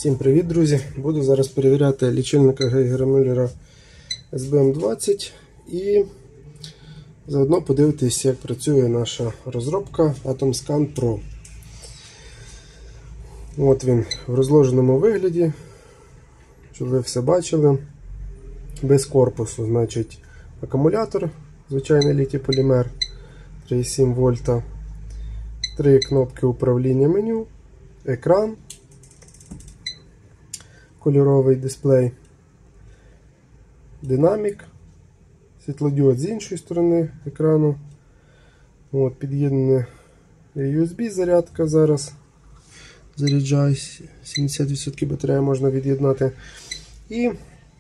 Всім привіт, друзі! Буду зараз перевіряти лічильника Гейгера-Мюллера SBM20 і заодно подивитись, як працює наша розробка AtomScan Pro. От він в розложеному вигляді, щоб ви все бачили. Без корпусу, значить, акумулятор, звичайний літій-полімер 3,7 вольта, 3 кнопки управління меню, екран, кольоровий дисплей, динамік, світлодіод з іншої сторони екрану. От, під'єднана USB зарядка зараз. Заряджаю, 70% батарея можна від'єднати. І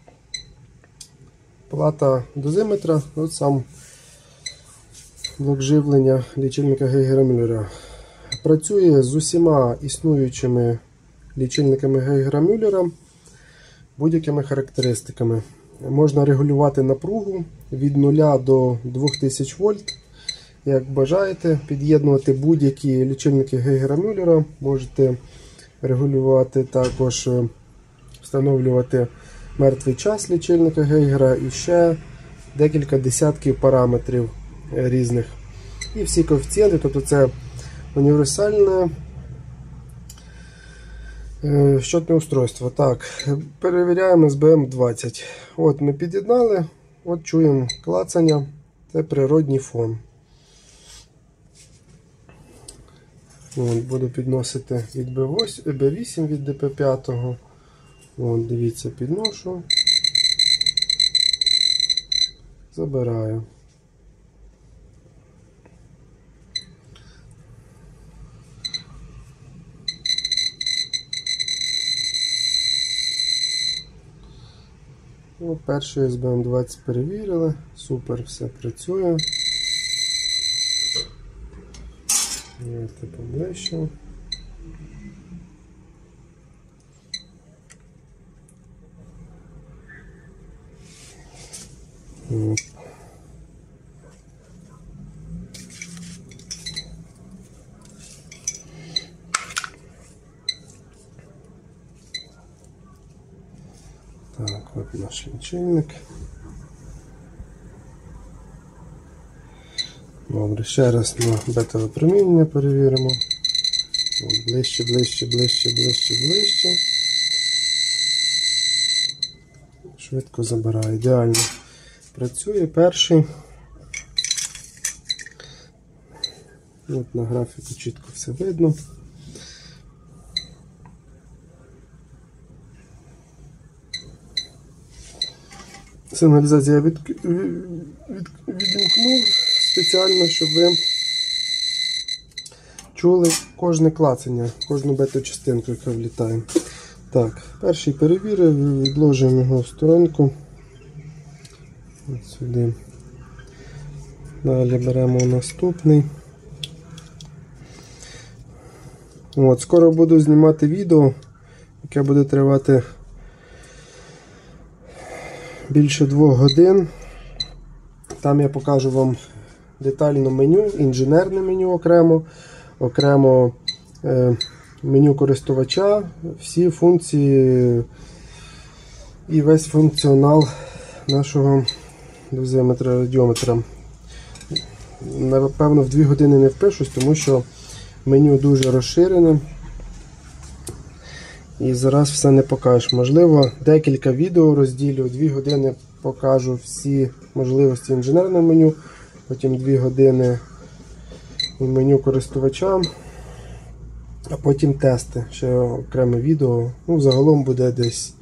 плата дозиметра, от сам блок живлення лічильника Гейгера-Мюллера. Працює з усіма існуючими лічильниками Гейгера-Мюллера будь-якими характеристиками. Можна регулювати напругу від 0 до 2000 вольт. Як бажаєте, під'єднувати будь-які лічильники Гейгера-Мюллера. Можете регулювати також, встановлювати мертвий час лічильника Гейгера і ще декілька десятків параметрів різних. І всі коефіцієнти, тобто це універсальне щотне устройство. Так, перевіряємо SBM20. От ми під'єднали, от чуємо клацання, це природній фон. От, буду підносити від B8 від DP5. От, дивіться, підношу, забираю. Ну, перший SBM20 перевірили, супер, все працює. Давайте поближче. Так, от наш лічильник. Добре, ще раз на бета-випромінення перевіримо. От, ближче, ближче, ближче, ближче, ближче. Швидко забирає, ідеально. Працює перший. От на графіку чітко все видно. Сигналізацію я відімкнув спеціально, щоб ви чули кожне клацання, кожну бета-частинку, яка влітає. Так, перший перевірив, відложуємо його в сторонку. От сюди. Далі беремо наступний. От, скоро буду знімати відео, яке буде тривати більше 2 годин. Там я покажу вам детально меню, інженерне меню окремо меню користувача, всі функції і весь функціонал нашого дозиметра, радіометра. Напевно, в 2 години не впишусь, тому що меню дуже розширене. І зараз все не покажеш. Можливо, декілька відео розділю, 2 години покажу всі можливості інженерного меню, потім 2 години меню користувача, а потім тести, ще окреме відео. Ну, загалом буде десь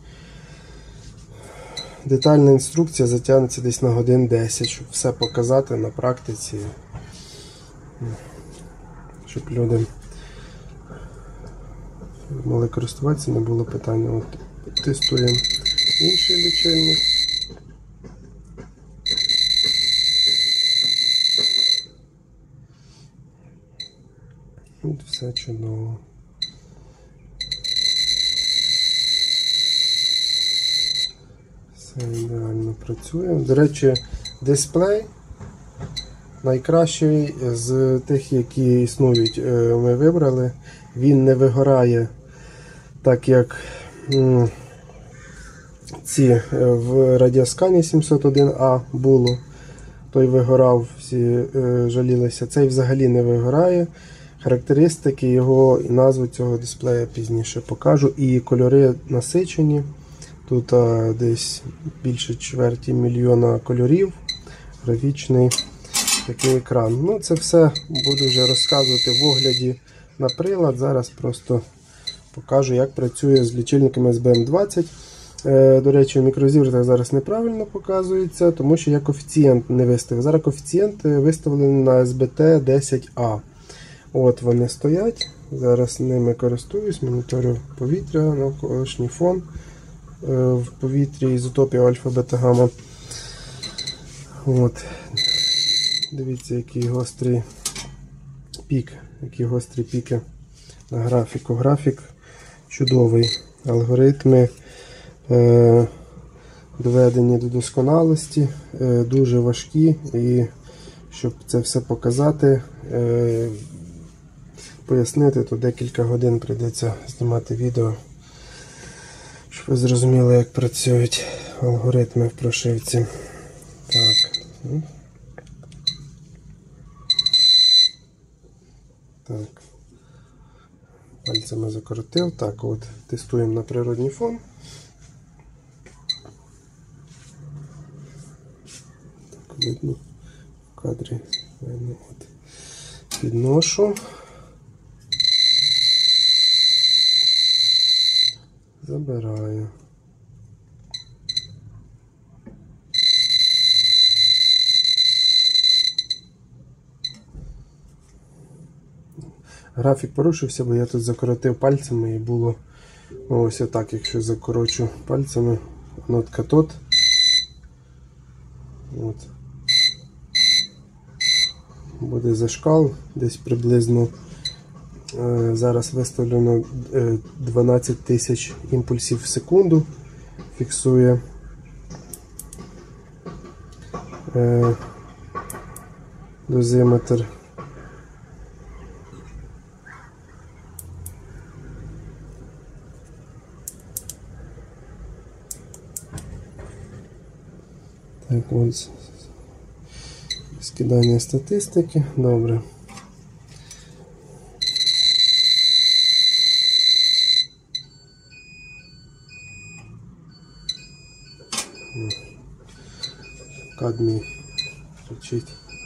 детальна інструкція, затягнеться десь на годин 10, щоб все показати на практиці, щоб люди могли користуватися, не було питання. От, тестуємо інший лічильник. От все чудово. Все ідеально працює. До речі, дисплей найкращий з тих, які існують, ми вибрали. Він не вигорає так, як ці в Радіоскані 701А було. Той вигорав, всі жалілися. Цей взагалі не вигорає. Характеристики його і назву цього дисплея пізніше покажу. І кольори насичені. Тут десь більше чверті мільйона кольорів. Графічний такий екран. Ну, це все буду вже розказувати в огляді на прилад. Зараз просто покажу, як працює з лічильником SBM20. До речі, в мікрозівертах зараз неправильно показується, тому що я коефіцієнт не виставив. Зараз коефіцієнт виставлений на SBT 10A. От вони стоять. Зараз ними користуюсь, моніторю повітря, навколишній фон в повітрі, ізотопів альфа, бета, гамма. От. Дивіться, який гострий пік, які гострі піки на графіку. Графік чудовий. Алгоритми доведені до досконалості, дуже важкі, і щоб це все показати, пояснити, то декілька годин прийдеться знімати відео, щоб ви зрозуміли, як працюють алгоритми в прошивці. Так. Так. Пальцями закоротив. Так, от, тестуємо на природній фон. Так, видно в кадрі. Видно, от. Підношу. Забираю. Графік порушився, бо я тут закоротив пальцями і було ось отак, якщо закорочу пальцями, нотка тут. От. Буде зашкал, десь приблизно зараз виставлено 12 тисяч імпульсів в секунду, фіксує дозиметр. Так, ось скидання статистики. Добре. Кадмій кричить.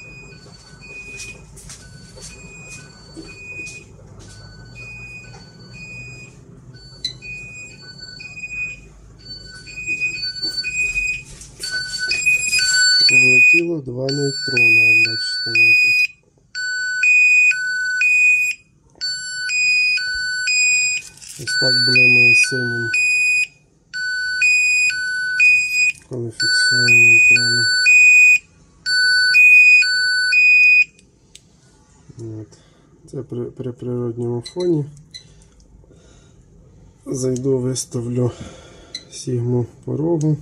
Влетіло 2 нейтрона, як бачите. Ось так блимає синім, коли фіксуємо нейтрони. От. Це при природньому фоні. Зайду, виставлю сігму порогу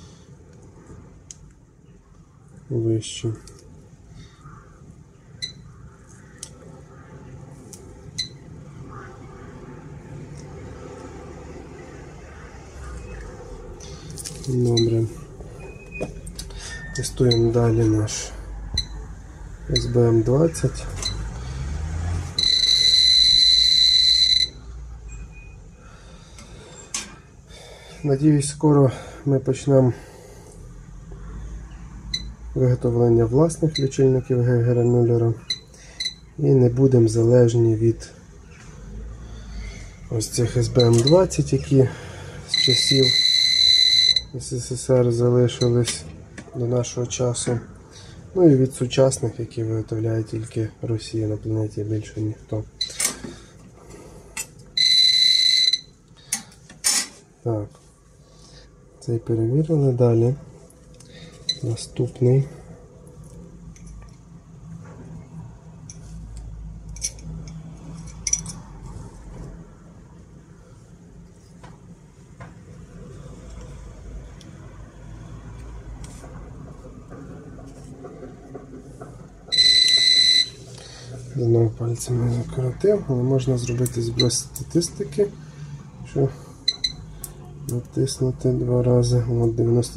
вище. Добре. Тестуємо далі наш SBM20. Надіюсь, скоро ми почнемо виготовлення власних лічильників Гейгера-Мюллера і не будемо залежні від ось цих SBM20, які з часів СССР залишились до нашого часу. Ну і від сучасних, які виготовляє тільки Росія, на планеті більше ніхто. Так, цей перевірили. Далі наступний. Знову пальцями закоротив, але можна зробити зброс статистики, що натиснути 2 рази. От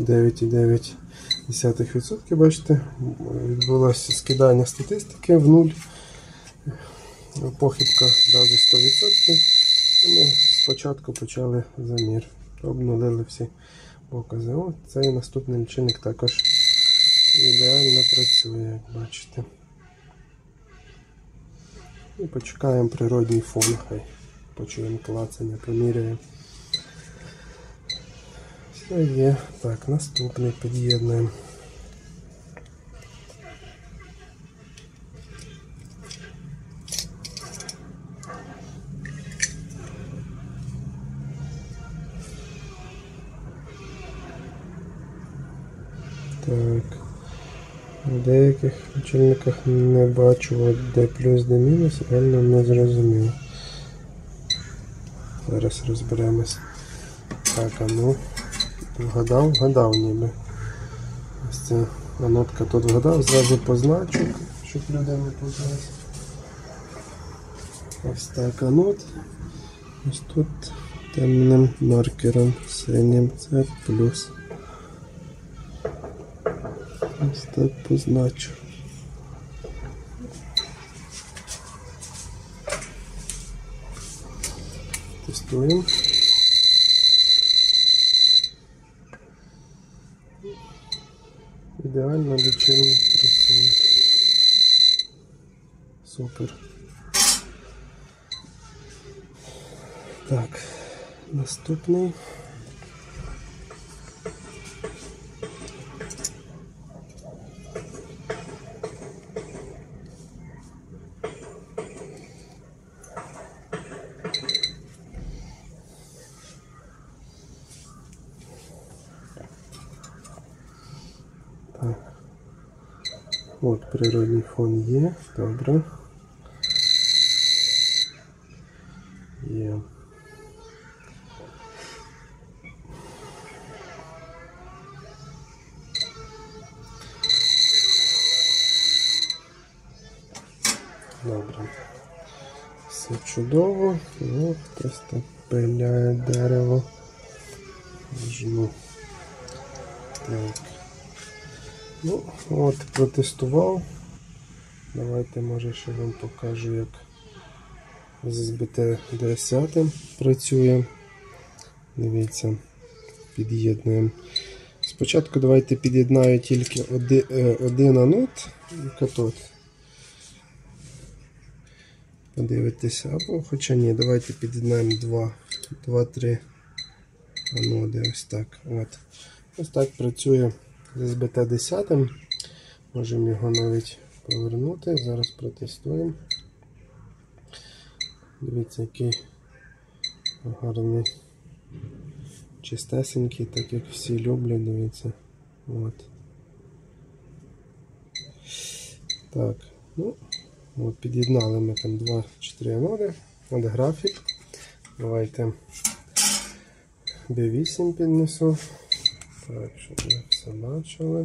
99,9%, бачите, відбулося скидання статистики в нуль. Похибка одразу 100%. І ми спочатку почали замір. Обнулили всі покази. О, цей наступний лічильник також ідеально працює, як бачите. І почекаємо природній фон, хай почуємо клацання, поміряємо. Все є. Так, наступний під'єднуємо. Так, в деяких лічильниках не бачу, от де плюс, де мінус, реально не зрозумів. Зараз розберемось. Так, а ну, вгадав ніби. Ось ця анотка тут вгадав, зразу позначу, щоб люди не путались. Ось так анот. Ось тут темним маркером синім, це плюс. Ось так позначу. Тестуємо. Ідеально лічильник працює. Супер. Так, наступний. Так. От природний фон є, добре. Є. Добре. Все чудово. Ну, хтось так пиляє дерево. Жму. Так. Ну, от, протестував. Давайте, може, ще вам покажу, як з СБТ-10 працює. Дивіться, під'єднуємо. Спочатку давайте під'єднаю тільки один анод і катод. Подивитися, або, хоча ні, давайте під'єднаємо 2-3 аноди. Ось так. Ось так працює з СБТ-10. Можемо його навіть повернути. Зараз протестуємо. Дивіться, який гарний, чистесенький, так як всі люблять, дивіться. От. Так, ну, от під'єднали ми там 2-4 аноди. От графік. Давайте B8 піднесу. Так, щоб ви все бачили.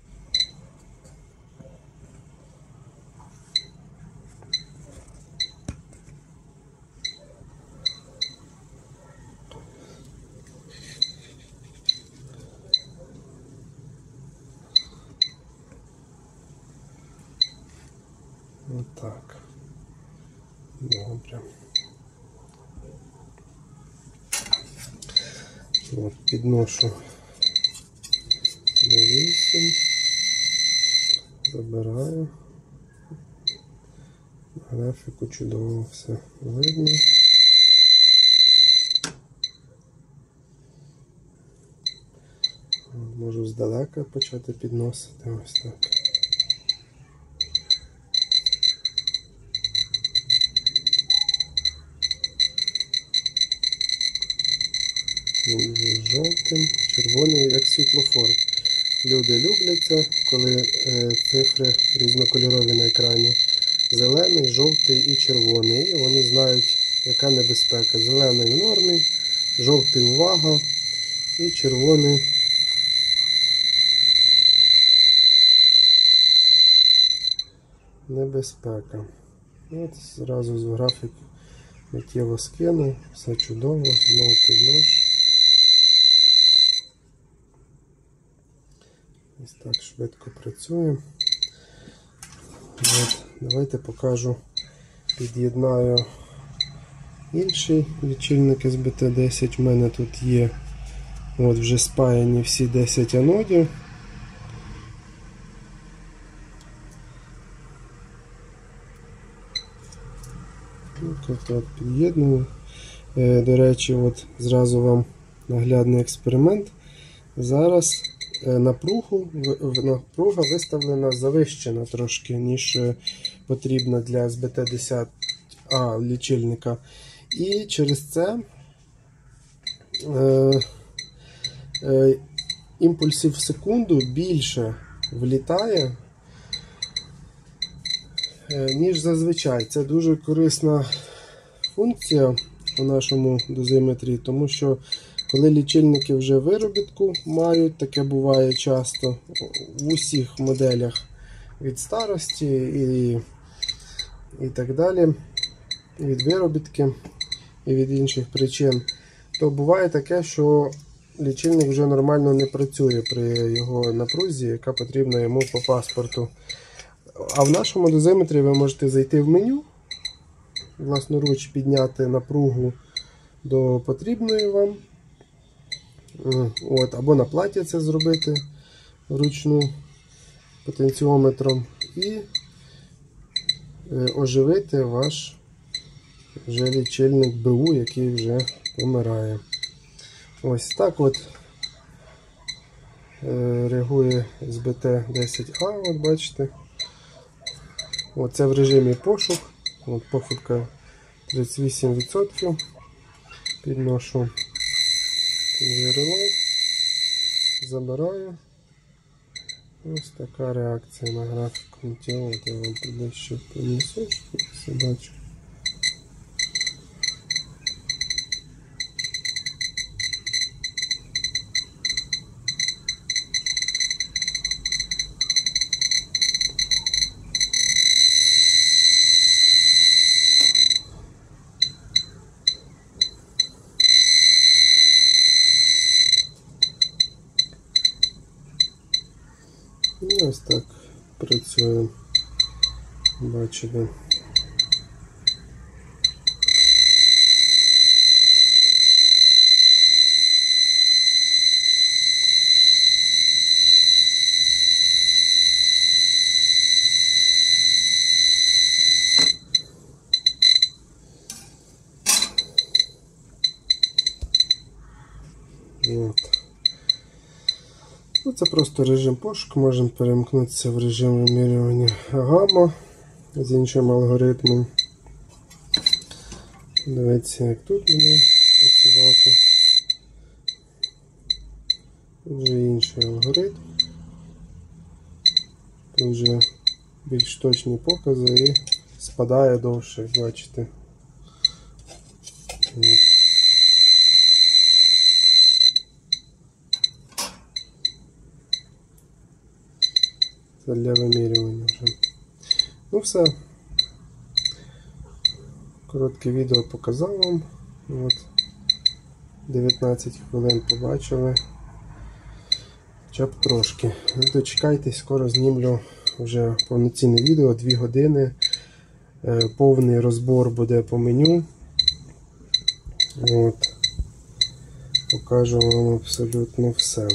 Отак. Добре. От, підношу B8. Забираю. На графіку чудово все видно. Можу здалека почати підносити, ось так. Він жовтим, червоний, як світлофор. Люди люблять це, коли цифри різнокольорові на екрані. Зелений, жовтий і червоний. І вони знають, яка небезпека. Зелений в нормі, жовтий увага і червоний небезпека. От зразу з графіку миттєво скину, все чудово, знову підношу. Ось так швидко працює. От, давайте покажу, під'єднаю інший лічильник СБТ-10. У мене тут є от вже спаяні всі 10 анодів. Так, під'єдную. До речі, от зразу вам наглядний експеримент. Зараз напруга виставлена завищена трошки, ніж потрібна для СБТ-10А лічильника. І через це імпульсів в секунду більше влітає, ніж зазвичай. Це дуже корисна функція у нашому дозиметрі, тому що коли лічильники вже виробітку мають, таке буває часто в усіх моделях від старості і так далі, від виробітки і від інших причин, то буває таке, що лічильник вже нормально не працює при його напрузі, яка потрібна йому по паспорту. А в нашому дозиметрі ви можете зайти в меню, власноруч підняти напругу до потрібної вам. От, або на платі це зробити вручну потенціометром і оживити ваш вже лічильник БУ, який вже помирає. Ось так от реагує СБТ-10А, от бачите. Оце в режимі пошук. От похибка 38%. Підношу джерело, забираю. Ось така реакція на графіку. Я вам ближче принесу, щоб все бачу. І ось так працює, бачите. От. Це просто режим пошуку, можемо перемкнутися в режим вимірювання гамма з іншим алгоритмом. Дивіться, як тут буде працювати. Тут вже інший алгоритм. Тут вже більш точні покази і спадає довше, як бачите. От. Це для вимірювання вже. Ну все. Коротке відео показав вам. От. 19 хвилин побачили. Хоча б трошки. Дочекайтесь, скоро знімлю вже повноцінне відео, 2 години. Повний розбор буде по меню. От. Покажу вам абсолютно все.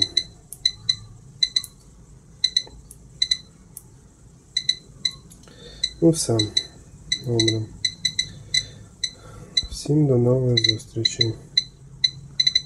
Ну все. Добре. Всім до нових зустрічей.